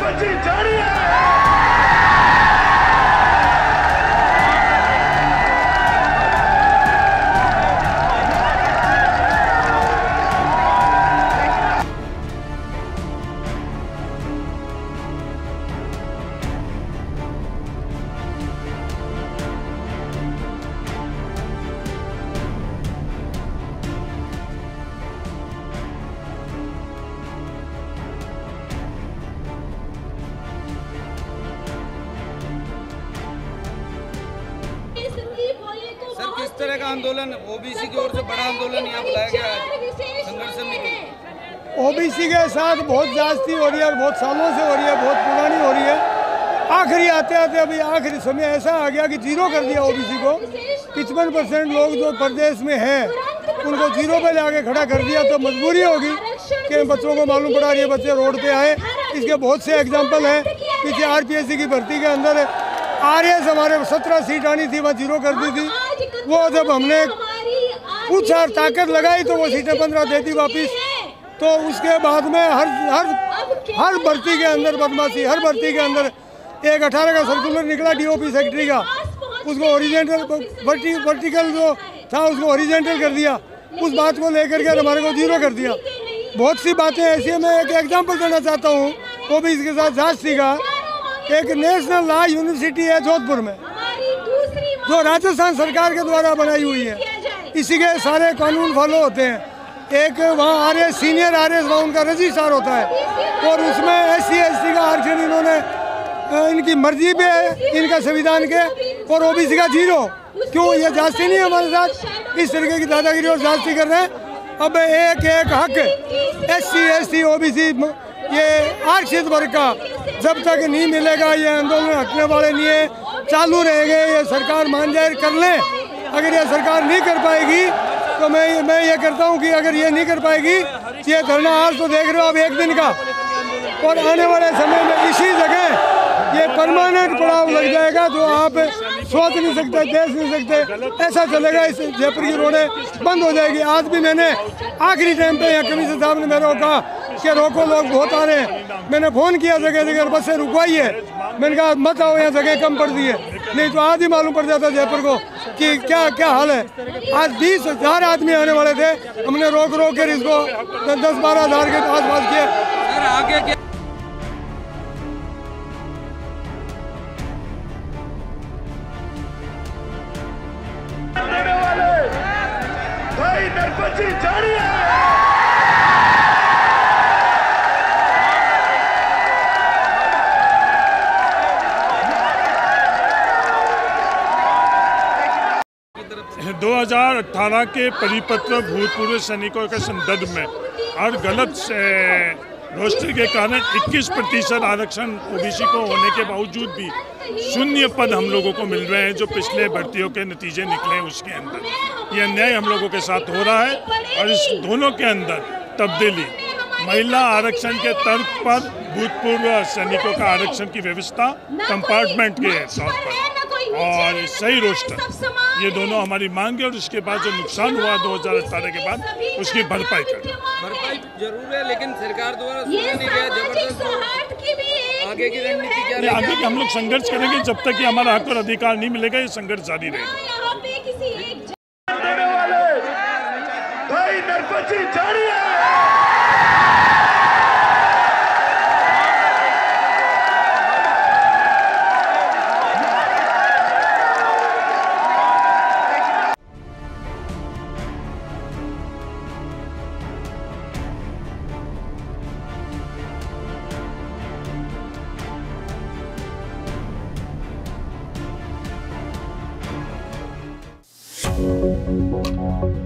नरपति जारी है। सर, किस तरह का आंदोलन, ओबीसी की ओर से बड़ा आंदोलन यहाँ बुलाया गया है, संघर्ष समिति? ओबीसी के साथ बहुत जास्ती हो रही है, बहुत सालों से हो रही है, बहुत पुरानी हो रही है। आखिरी आते आते अभी आखिरी समय ऐसा आ गया कि जीरो कर दिया ओबीसी को। 55% लोग जो प्रदेश में हैं उनको जीरो पे लाके खड़ा कर दिया। तो मजबूरी होगी कि बच्चों को मालूम पड़ा रही है, बच्चे रोड पे आए। इसके बहुत से एग्जाम्पल हैं। पीछे आरपीएससी की भर्ती के अंदर आरएस हमारे 17 सीट आनी थी, वहाँ जीरो कर दी थी। वो जब हमने पूछा और ताकत लगाई तो वो सीटें 15 देती वापिस। तो उसके बाद में हर भर्ती के अंदर बदमाशी, हर भर्ती के अंदर एक 18 का सर्कुलर निकला डीओपी सेक्रेटरी का, उसको ओरिजेंटल वर्टिकल जो था उसको ओरिजेंटल कर दिया। उस बात को लेकर के हमारे को जीरो कर दिया। बहुत सी बातें ऐसी हैं। मैं एक एग्जाम्पल देना चाहता हूँ। वो भी इसके साथ झांसी का एक नेशनल लॉ यूनिवर्सिटी है जोधपुर में, जो राजस्थान सरकार के द्वारा बनाई हुई है। इसी के सारे कानून फॉलो होते हैं। एक वहाँ आरएस, सीनियर आरएस, वहाँ उनका रजिस्ट्रार होता है और उसमें SC ST का आरक्षण इन्होंने इनकी मर्जी पे है, इनका संविधान के, और ओबीसी का जीरो। क्यों ये जांचती नहीं है हमारे साथ? इस तरीके की दादागिरी और जांचती कर रहे हैं। अब एक हक SC ST OBC ये आरक्षित वर्ग का जब तक नहीं मिलेगा ये आंदोलन हटने वाले नहीं है, चालू रहेंगे। ये सरकार मान जाए कर ले। अगर ये सरकार नहीं कर पाएगी तो मैं ये करता हूँ कि अगर ये नहीं कर पाएगी, ये धरना आज तो देख रहे हो आप एक दिन का, और आने वाले समय में इसी जगह ये परमानेंट पड़ाव लग जाएगा जो आप सोच नहीं सकते, देख नहीं सकते। ऐसा चलेगा, इस जयपुर की रोडें बंद हो जाएगी। आज भी मैंने आखिरी टाइम पे यहाँ कमिश्नर साहब ने मेरे को कहा कि रोको, लोग बहुत आ रहे हैं। मैंने फ़ोन किया जगह जगह, बसें रुकवाई है। मैंने कहा मत आओ, यहाँ जगह कम पड़ दी है, नहीं तो आज ही मालूम पड़ जाता जयपुर को कि क्या हाल है। आज 20,000 आदमी आने वाले थे, हमने रोक कर इसको 10-12 हज़ार के आसपास किए। सर, आगे क्या? भाई नरपति जारी है। है 2018 के परिपत्र भूतपूर्व सैनिकों के संदर्भ में और गलत रोस्टर के कारण 21% आरक्षण ओबीसी को होने के बावजूद भी 0 पद हम लोगों को मिल रहे हैं, जो पिछले भर्तियों के नतीजे निकले उसके अंदर। ये अन्याय हम लोगों के साथ हो रहा है और इस दोनों के अंदर तब्दीली, महिला आरक्षण के तर्क पर भूतपूर्व सैनिकों का आरक्षण की व्यवस्था कंपार्टमेंट के तौर पर और सही रोस्टर, ये दोनों हमारी मांग है। और इसके बाद जो नुकसान हुआ 2018 के बाद उसकी भरपाई जरूर है, लेकिन सरकार द्वारा सुना नहीं गया। जबरदस्त आगे की रणनीति क्या रहेगी? आगे हम लोग संघर्ष करेंगे जब तक कि हमारा हक और अधिकार नहीं मिलेगा, ये संघर्ष जारी रहेगा। भाई नरपति जारी है। Thank you.